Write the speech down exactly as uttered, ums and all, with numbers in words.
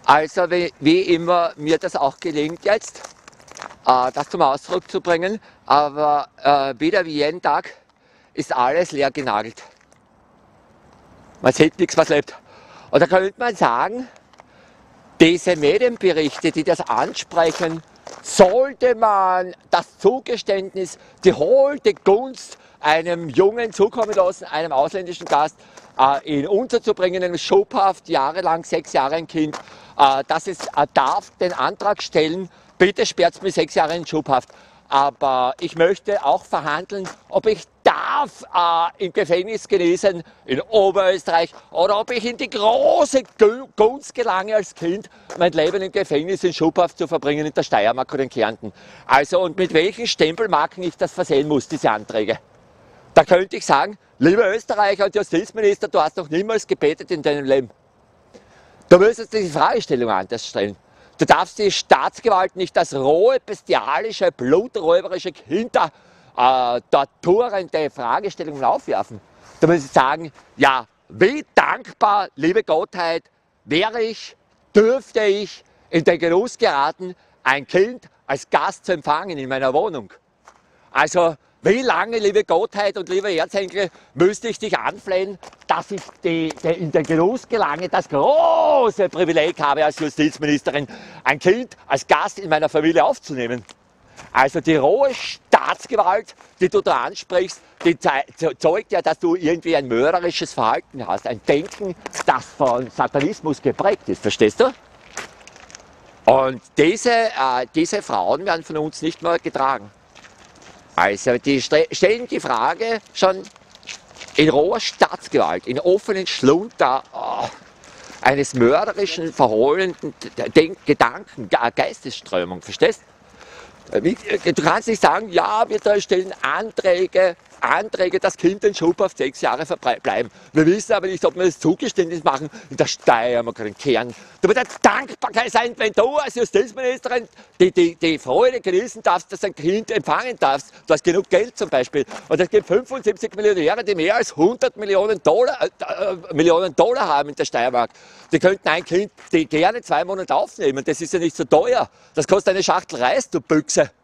Also wie, wie immer mir das auch gelingt jetzt, äh, das zum Ausdruck zu bringen, aber äh, wieder wie jeden Tag ist alles leer genagelt. Man sieht nichts, was lebt. Und da könnte man sagen, diese Medienberichte, die das ansprechen, sollte man das Zugeständnis, die holte Gunst einem Jungen zukommen lassen, einem ausländischen Gast, äh, ihn unterzubringen, einem Schubhaft, jahrelang, sechs Jahre ein Kind, äh, dass es äh, darf den Antrag stellen, bitte sperrt mir sechs Jahre in Schubhaft. Aber ich möchte auch verhandeln, ob ich darf äh, im Gefängnis genießen in Oberösterreich oder ob ich in die große Gunst gelange als Kind, mein Leben im Gefängnis in Schubhaft zu verbringen in der Steiermark oder in Kärnten. Also und mit welchen Stempelmarken ich das versehen muss, diese Anträge. Da könnte ich sagen, lieber Österreicher und Justizminister, du hast noch niemals gebetet in deinem Leben. Du müsstest die Fragestellung anders stellen. Du darfst die Staatsgewalt nicht als rohe, bestialische, bluträuberische, hinter äh, torturende Fragestellungen aufwerfen. Du musst sagen, ja, wie dankbar, liebe Gottheit, wäre ich, dürfte ich in den Genuss geraten, ein Kind als Gast zu empfangen in meiner Wohnung. Also, wie lange, liebe Gottheit und lieber Erzengel, müsste ich dich anflehen, dass ich die, die in den Genuss gelange, das große Privileg habe als Justizministerin, ein Kind als Gast in meiner Familie aufzunehmen? Also die rohe Staatsgewalt, die du da ansprichst, die zeugt ja, dass du irgendwie ein mörderisches Verhalten hast, ein Denken, das von Satanismus geprägt ist, verstehst du? Und diese, äh, diese Frauen werden von uns nicht mehr getragen. Also die stellen die Frage schon in roher Staatsgewalt, in offenen Schlund da, oh, eines mörderischen, verhohlenden Denk Gedanken, Geistesströmung, verstehst? Du kannst nicht sagen, ja, wir stellen Anträge, Anträge, das Kind in Schubhaft sechs Jahre bleiben. Wir wissen aber nicht, ob wir das Zugeständnis machen in der Steiermark oder in Kärnten. Du musst dankbar sein, wenn du als Justizministerin die, die, die Freude genießen darfst, dass ein Kind empfangen darfst. Du hast genug Geld zum Beispiel. Und es gibt fünfundsiebzig Millionäre, die mehr als hundert Millionen Dollar, äh, Millionen Dollar haben in der Steiermark. Die könnten ein Kind die gerne zwei Monate aufnehmen. Das ist ja nicht so teuer. Das kostet eine Schachtel Reis, du Büchse.